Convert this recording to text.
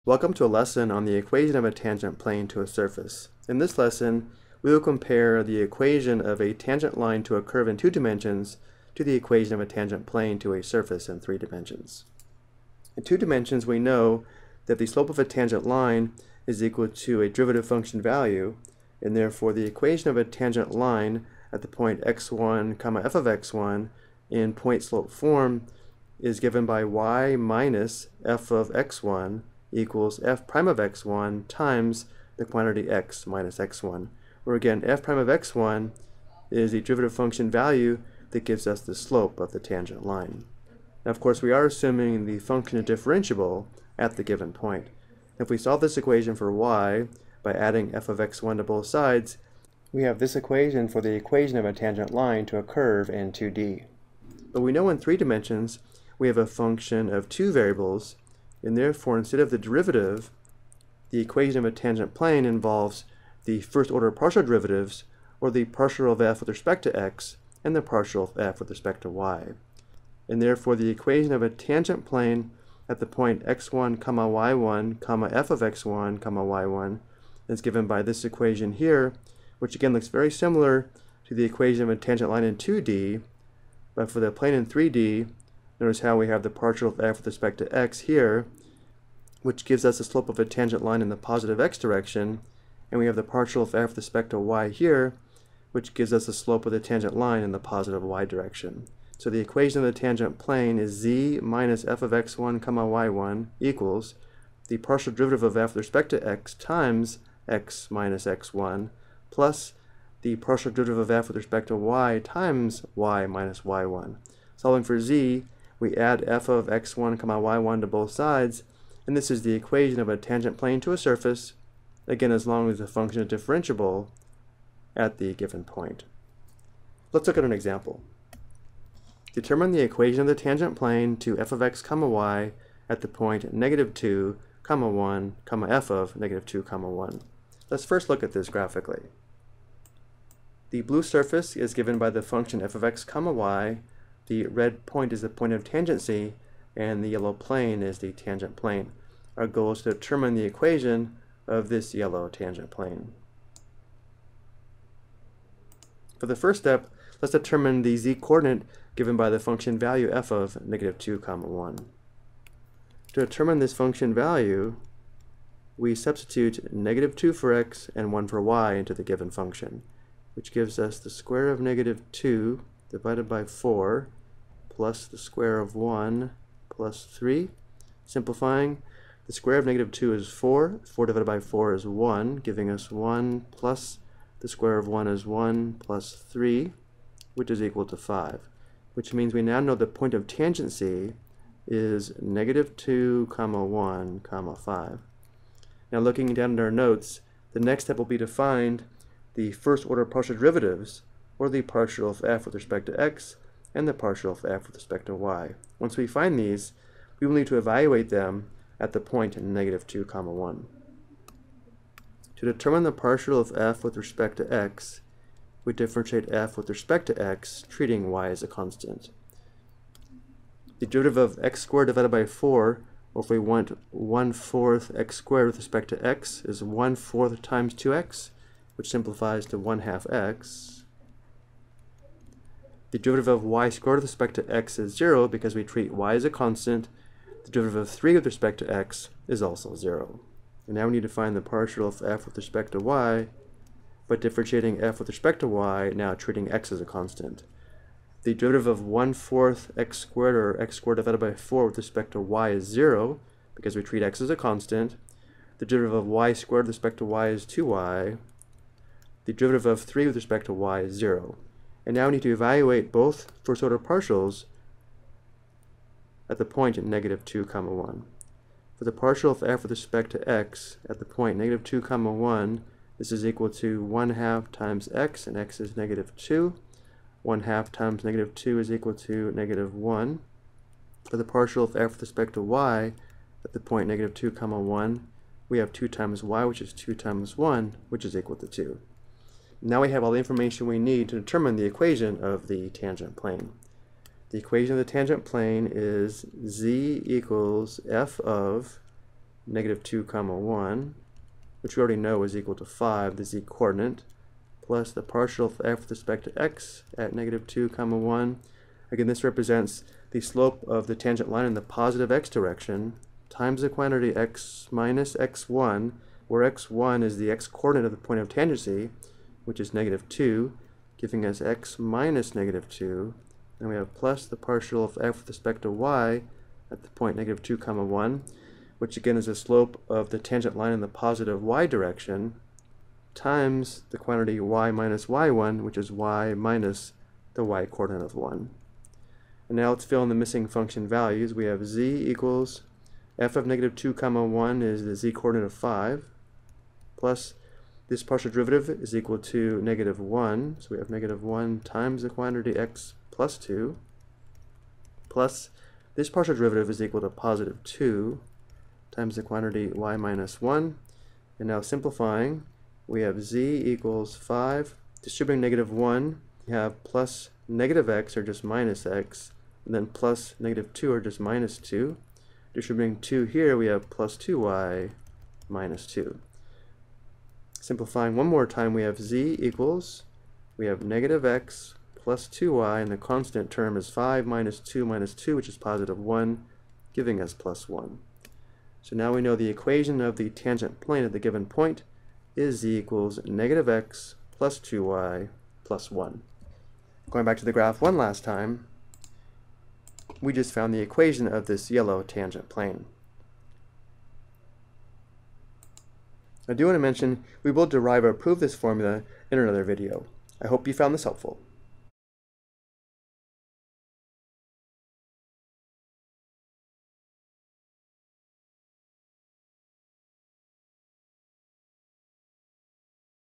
Welcome to a lesson on the equation of a tangent plane to a surface. In this lesson, we will compare the equation of a tangent line to a curve in 2 dimensions to the equation of a tangent plane to a surface in 3 dimensions. In 2 dimensions, we know that the slope of a tangent line is equal to a derivative function value, and therefore the equation of a tangent line at the point x1, f of x1 in point slope form is given by y minus f of x1 equals f prime of x1 times the quantity x minus x1, where again f prime of x1 is the derivative function value that gives us the slope of the tangent line. Now, of course, we are assuming the function is differentiable at the given point. If we solve this equation for y by adding f of x1 to both sides, we have this equation for the equation of a tangent line to a curve in 2D. But we know in 3 dimensions we have a function of 2 variables, and therefore instead of the derivative, the equation of a tangent plane involves the first order partial derivatives, or the partial of f with respect to x and the partial of f with respect to y. And therefore the equation of a tangent plane at the point x1, y1, f of x1, y1 is given by this equation here, which again looks very similar to the equation of a tangent line in 2D, but for the plane in 3D, notice how we have the partial of f with respect to x here, which gives us the slope of a tangent line in the positive x direction, and we have the partial of f with respect to y here, which gives us the slope of the tangent line in the positive y direction. So the equation of the tangent plane is z minus f of x1, y1 equals the partial derivative of f with respect to x times x minus x1 plus the partial derivative of f with respect to y times y minus y1. Solving for z, we add f of x1, y1 to both sides, and this is the equation of a tangent plane to a surface, again as long as the function is differentiable at the given point. Let's look at an example. Determine the equation of the tangent plane to f of x, y at the point -2, 1, f of -2, 1. Let's first look at this graphically. The blue surface is given by the function f of x, y. The red point is the point of tangency, and the yellow plane is the tangent plane. Our goal is to determine the equation of this yellow tangent plane. For the first step, let's determine the z-coordinate given by the function value f of -2, 1. To determine this function value, we substitute -2 for x and 1 for y into the given function, which gives us the square of -2 divided by 4 plus the square of 1 plus 3. Simplifying, the square of -2 is 4. 4 divided by 4 is 1, giving us 1 plus the square of 1 is 1 plus 3, which is equal to 5, which means we now know the point of tangency is -2, 1, 5. Now looking down at our notes, the next step will be to find the first order partial derivatives, or the partial of f with respect to x and the partial of f with respect to y. Once we find these, we will need to evaluate them at the point -2, 1. To determine the partial of f with respect to x, we differentiate f with respect to x, treating y as a constant. The derivative of x squared divided by 4, or if we want 1/4 x squared with respect to x, is 1/4 times 2x, which simplifies to 1/2 x. The derivative of y squared with respect to x is 0 because we treat y as a constant. The derivative of 3 with respect to x is also 0. And now we need to find the partial of f with respect to y, but differentiating f with respect to y, now treating x as a constant. The derivative of 1/4 x squared, or x squared divided by 4 with respect to y is 0 because we treat x as a constant. The derivative of y squared with respect to y is 2y. The derivative of 3 with respect to y is 0. And now we need to evaluate both first order partials at the point -2, 1. For the partial of f with respect to x at the point -2, 1, this is equal to 1/2 times x, and x is -2. 1/2 times -2 is equal to -1. For the partial of f with respect to y at the point -2, 1, we have 2 times y, which is 2 times 1, which is equal to 2. Now we have all the information we need to determine the equation of the tangent plane. The equation of the tangent plane is z equals f of negative 2 comma 1, which we already know is equal to 5, the z-coordinate, plus the partial of f with respect to x at negative 2 comma 1. Again, this represents the slope of the tangent line in the positive x direction times the quantity x minus x1, where x1 is the x-coordinate of the point of tangency, which is negative 2, giving us x minus negative 2. And we have plus the partial of f with respect to y at the point negative 2 comma 1, which again is the slope of the tangent line in the positive y direction, times the quantity y minus y1, which is y minus the y-coordinate of 1. And now let's fill in the missing function values. We have z equals f of negative 2 comma 1 is the z-coordinate of 5, plus this partial derivative is equal to negative 1, so we have negative 1 times the quantity x plus 2, plus this partial derivative is equal to positive 2 times the quantity y minus 1. And now simplifying, we have z equals 5. Distributing negative 1, we have plus negative x, or just minus x, and then plus negative 2, or just minus 2. Distributing 2 here, we have plus 2y minus 2. Simplifying one more time, we have z equals, we have negative x plus 2y, and the constant term is 5 minus 2, which is positive 1, giving us plus 1. So now we know the equation of the tangent plane at the given point is z equals negative x plus 2y plus 1. Going back to the graph one last time, we just found the equation of this yellow tangent plane. I do want to mention we will derive or prove this formula in another video. I hope you found this helpful.